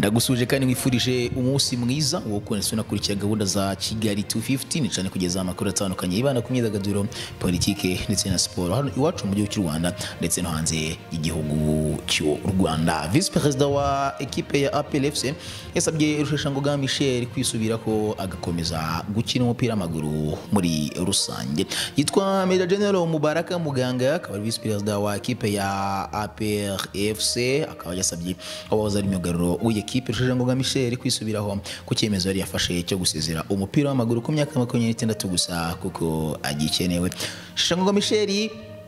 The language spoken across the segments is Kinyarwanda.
ndagusuje kandi mwifurije umunsi mwiza wo kwese nakurikira gahunda za Kigali 250 cyane kugeza amakuru atandukanye ibana ku myidagaduro politike ndetse na siporo hano iwacu mu gihugu cy'u Rwanda ndetse no hanze y'igihugu cy'u Rwanda. Vice President wa equipe ya APR FC yasabye Rusheshangoga Michel kwisubira ko agakomeza gukina umupira w'amaguru muri rusange. Yitwa Major General Mubaraka Muganga akaba Vice President wa equipe ya APR FC akaba yasabye abahoze ari myugariro equipe Rusheshangoga Michel kwisubiraho ku cyemezo yari yafashe cyo gusezera umupira w'amaguru ku myaka 26 gusa kuko agikenewe. Rusheshangoga Michel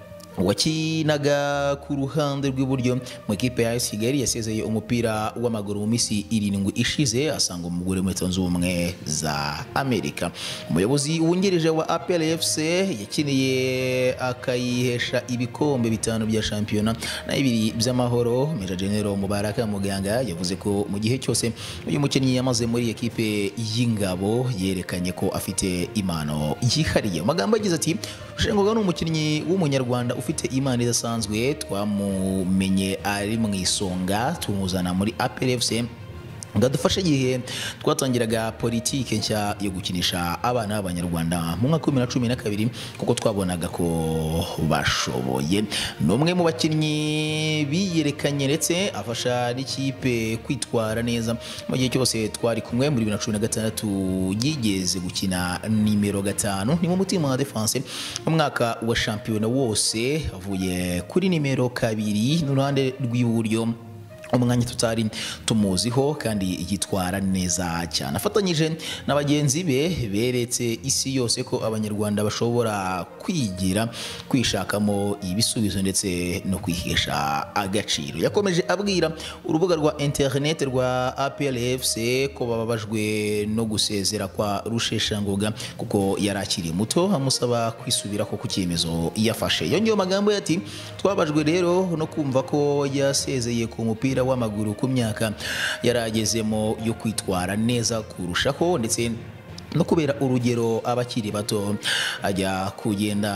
wakinaga ku ruhande rw'iburyo mu equipe ya AS Kigali yasezeye umupira w'amaguru mu misi 7 ishize asanga umugore muri Leta Zunze Ubumwe za Amerika. Umuyobozi wungirije wa APR FC yakiniye akayihesha ibikombe 5 bya shampiyona na 2 by'amahoro. Major General Mubaraka Muganga yavuze ko mu gihe cyose uyu mukinnyi yamaze muri equipe y'ingabo yerekanye ko afite impano yihariye. Magambo agize ati Rusheshangoga ni umukinnyi w'umunyarwanda ufite imana idasanzwe, twamumenye ari mu isonga tumuzana muri APR FC ngadufasha igihe twatangiraga politike nshya yo gukinisha abana b'abanyarwanda mu mwaka 2012 kuko twabonaga ko bashoboye. Numwe mu bakinnyi biyerekanye ndetse afasha n'ikipe kwitwara neza mu gihe cyose twari kumwe muri 2016 yigeze gukina nimero 5 ni mu mutima wa defense mu mwaka wa shampiyona wose avuye kuri nimero 2 n'uruhande rw'iburyo umwanya tutari tumuziho kandi yitwara neza cyane. Afatanyije n'abagenzi be beretse isi yose ko abanyarwanda bashobora kwigira kwishakamo ibisubizo ndetse no kwihesha agaciro. Yakomeje abwira urubuga rwa internet rwa APR FC ko bababajwe no gusezera kwa Rusheshangoga kuko yarakiri muto amusaba kwisubira ko ku cyemezo yafashe. Yongeyeho magambo yati twabajwe rero no kumva ko yasezeye ku mupira w'amaguru ku myaka yaragezemo yo kwitwara neza kurushaho ndetse no kubera urugero abakiri bato ajya kugenda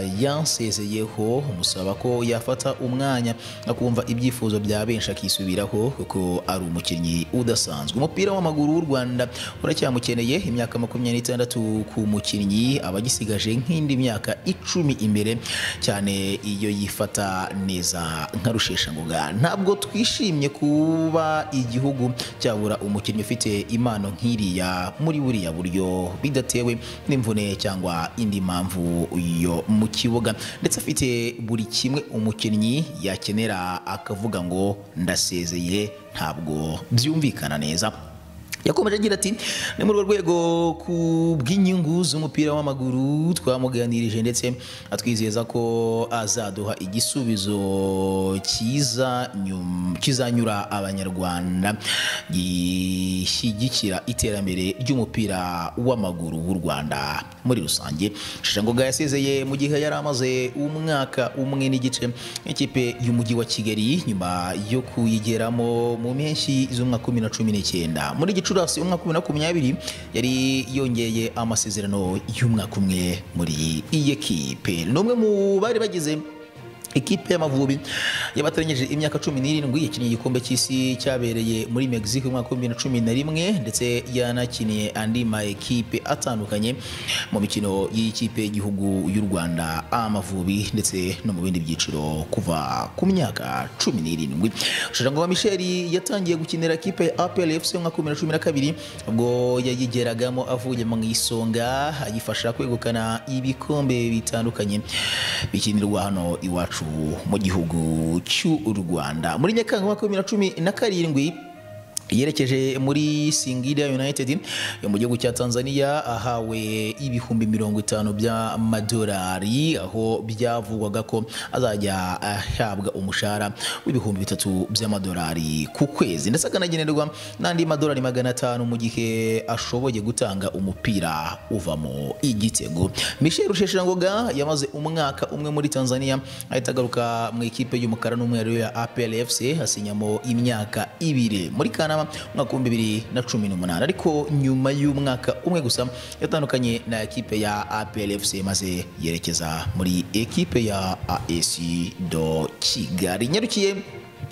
yansezeyeho umusaba ko yafata umwanya akumva ibyifuzo bya benshi akisubiraho kuko ari umukinnyi udasanzwe. Umupira w'amaguru w'u Rwanda uracyamukeneye imyaka 26 ku mukinnyi abagisigaje nk'indi myaka 10 imbere cyane iyo yifata neza nka Rusheshangoga. Ntabwo twishimye kuba igihugu cyabura umukinnyi ufite impano nk'iriya muri buriya buryo bidatewe n'imvune cyangwa indi mpamvu yo mu kibuga ndetse afite buri kimwe umukinnyi yakenera akavuga ngo ndasezeye ntabwo byumvikana neza. Yakomeje agira ati ni muri rwego ku bw'inyungu z'umupira w'amaguru twamuganirije ndetse atwizeza ko azaduha igisubizo kizanyura abanyarwanda gishyigikira iterambere ry'umupira w'amaguru w'u Rwanda muri rusange. Rusheshangoga yasezeye mu gihe yari amaze umwaka umwe n'igice ikipe y'umujyi wa Kigali nyuma yo kuyigeramo mu mpeshyi z'umwaka 2019. Muri Gicurasi umwaka 2020 yari yongeye amasezerano y'umwaka umwe muri iyi ekipe. Numwe mu bari bagize ikipe y'Amavubi yabatanyeje imyaka 17 yakinnye igikombe cy'isi cyabereye muri Mexico mu mwaka 2011 ndetse yanakiniye andi ma ekipe atandukanye mu mikino y'ikipe y'igihugu y'u Rwanda Amavubi ndetse no mu bindi byiciro kuva ku myaka 17. Rusheshangoga Michel yatangiye gukinira ikipe ya APR FC mu mwaka 2012 ubwo yayigeragamo avuye mu isonga ayifasha kwegukana ibikombe bitandukanye bikinirwa hano iwacu mu gihugu cy'u Rwanda. Muri Nyakanga 2017 yerekeje muri Singida United yo mu gihugu cya Tanzania ahawe ibihumbi 50 by'amadolari aho byavugwaga ko azajya ahabwa umushahara w'ibihumbi 3 by'amadolari ku kwezi ndetse akanagenerwa n'andi madolari 500 mu gihe ashoboye gutanga umupira uvamo igitego. Michel Rusheshangoga yamaze umwaka umwe muri Tanzania ahita agaruka mu ikipe y'umukara n'umweru ya APR FC hasinyamo imyaka 2 muri Kanama mwaka 2018 ariko nyuma y'umwaka umwe gusa yatandukanye na ekipe ya APR FC maze yerekeza muri ekipe ya AS do Kigali. Nyarukiye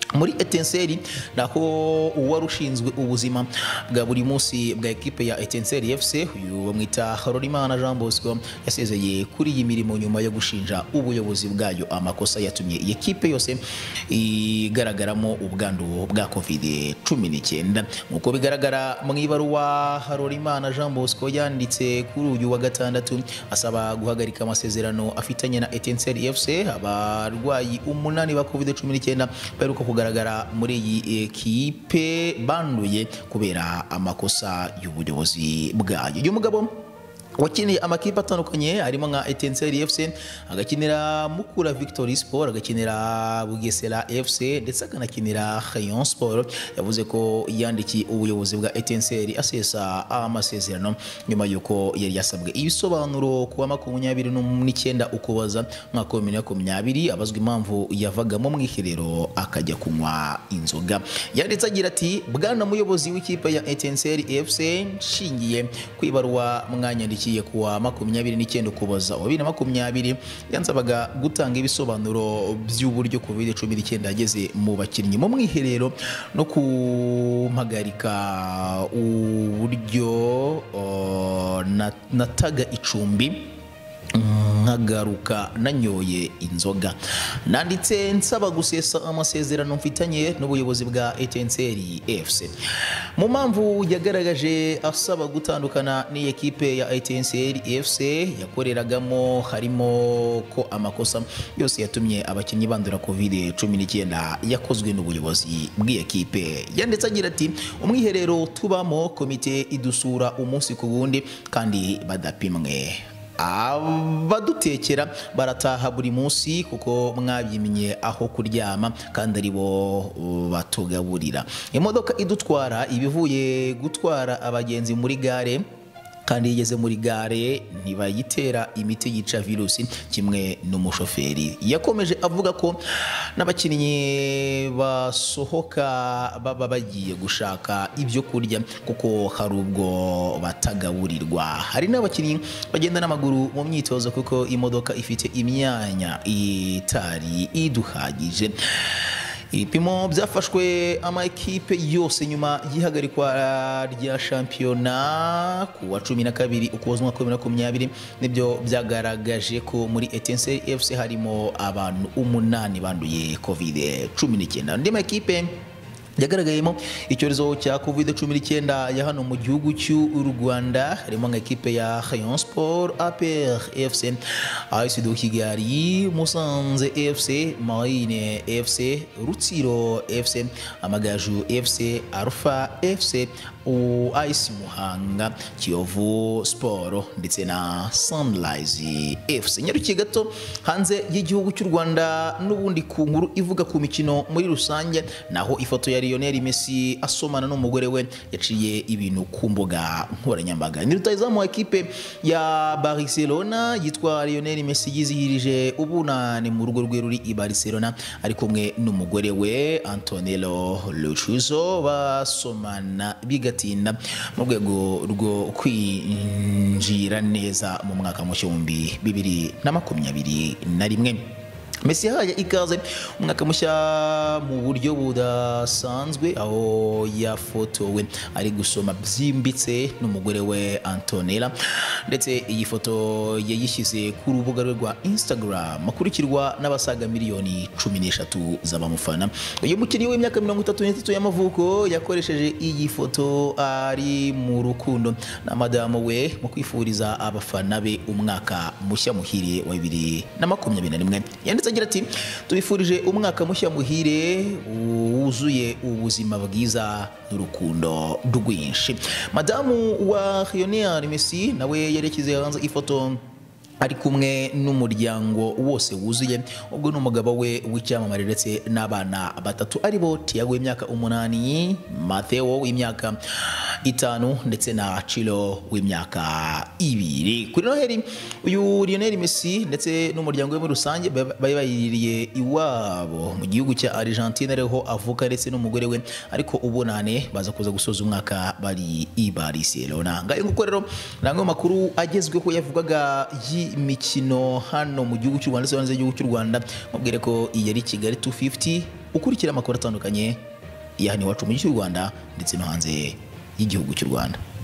muri Etincelle naho uwari ushinzwe ubuzima bwa buri munsi bwa ekipe ya Etincelle FC uyu bamwita Harorimana Jean Bosco yasezeye kuri iyi mirimo nyuma yo gushinja ubuyobozi bwayo amakosa yatumye iyi ekipe yose igaragaramo ubwandu bwa COVID-19 nkuko bigaragara mu ibaruwa Harorimana Jean Bosco yanditse kuri uyu wa gatandatu asaba guhagarika amasezerano afitanye na Etincelle FC abarwayi 8 ba COVID-19 baheruka kugaragara muri iyi ekipe banduye kubera amakosa y'ubuyobozi bwayo. Uyu mugabo wakiniye amakipe atandukanye harimo nka Etincelle FC, agakinira Mukura Victory Sport, agakinira Bugesera FC ndetse akanakinira Rayon Sport, yavuze ko yandikiye ubuyobozi bwa Etincelle asesa amasezerano nyuma yuko yari yasabwe ibisobanuro kuwa 29 ukuboza mwaka wa 2020 abazwa impamvu yavaga mu mwiherero akajya kunywa inzoga. Yanditse agira ati bwana muyobozi w'ikipe ya Etincelle FC nshingiye kwibarwa mwanyandikiye kuwa 29 ukuboza wa 2020 yansabaga gutanga ibisobanuro by'uburyo COVID-19 yageze mu bakinnyi mu mwiherero no kumpagarika uburyo nataga icumbi nkagaruka nanyoye inzoga. Nanditse nsaba gusesa amasezerano mfitanye n'ubuyobozi bwa Etincelle FC. Mu mpamvu yagaragaje asaba gutandukana n'iyi ekipe ya Etincelle FC yakoreragamo harimo ko amakosa yose yatumye abakinnyi bandura COVID-19 yakozwe n'ubuyobozi bw'iyi ekipe. Yanditse agira ati umwiherero tubamo komite idusura umunsi ku wundi kandi badapimwe, abadutekera barataha buri munsi kuko mwabyimye aho kuryama kandi ari bo batugaburira. Imodoka idutwara ibivuye gutwara abagenzi muri gare kandi yigeze muri gare ntibayitera imiti yica virusi kimwe n'umushoferi. Yakomeje avuga ko n'abakinnyi basohoka baba bagiye gushaka ibyo kurya kuko hari ubwo batagaburirwa. Hari n'abakinnyi bagenda n'amaguru mu myitozo kuko imodoka ifite imyanya itari iduhagije. Ibipimo byafashwe amakipe yose nyuma y'ihagarikwa rya shampiyona ku wa 12 ukuboza mwaka wa 2020 nibyo byagaragaje ko muri Etincelle FC harimo abantu 8 banduye COVID-19. Andi makipe yagaragayemo icyorezo cya COVID-19 ya hano mu gihugu cy'u Rwanda harimo nka ekipe ya Rayon Sport, APR FC, AS Kigali, Musanze FC, Marine FC, Rutsiro FC, Amagaju FC, Alpha FC, AS Muhanga, Kiyovu Sport ndetse na Sunrise FC. Nyarukiye gato hanze y'igihugu cy'u Rwanda n'ubundi ku nkuru ivuga ku mikino muri rusange, naho ifoto ya Lionel Messi asomana n'umugore we yaciye ibintu ku mbuga nkoranyambaga. Ni rutayizamu wa ekipe ya Barcelona yitwa Lionel Messi yizihirije ubunani mu rugo rwe ruri i Barcelona ari kumwe n'umugore we Antonello Luchuzo, basomana bigatinda mu rwego rwo kwinjira neza mu mwaka mushya 2021. Messi yahaye ikaze umwaka mushya mu buryo budasanzwe aho yafotowe ari gusoma byimbitse n'umugore we Antonella, ndetse iyi foto yayishyize ku rubuga rwe rwa Instagram akurikirwa n'abasaga miliyoni 13 z'abamufana. Uyu mukinnyi w'imyaka 33 y'amavuko yakoresheje iyi foto ari mu rukundo na madamu we mu kwifuriza abafana be umwaka mushya muhire wa 2021. Yanditse agira ati tubifurije umwaka mushya muhire wuzuye ubuzima bwiza n'urukundo rwinshi. Madamu wa Lionel Messi nawe yerekize hanze ifoto ari kumwe n'umuryango wose wuzuye, ubwo n'umugabo we w'icyamamare ndetse n'abana batatu aribo Thiago w'imyaka 8, Matteo w'imyaka 5 ndetse na Chilo w'imyaka 2. Kuri Noheli uyu Lionel Messi ndetse n'umuryango we muri rusange bayiririye iwabo mu gihugu cya Argentina ariho avuka ndetse n'umugore we, ariko ubunane baza kuza gusoza umwaka bari i Barcelona. Ngaye nguko rero namwe makuru agezweho yavugaga imikino hano mu gihugu cy'u Rwanda ndetse n'igihugu cy'u Rwanda. Mubwire ko iyi ari Kigali 250 ukurikira amakuru atandukanye ya hano iwacu mu gihugu cy'u Rwanda ndetse no hanze y'igihugu cy'u Rwanda.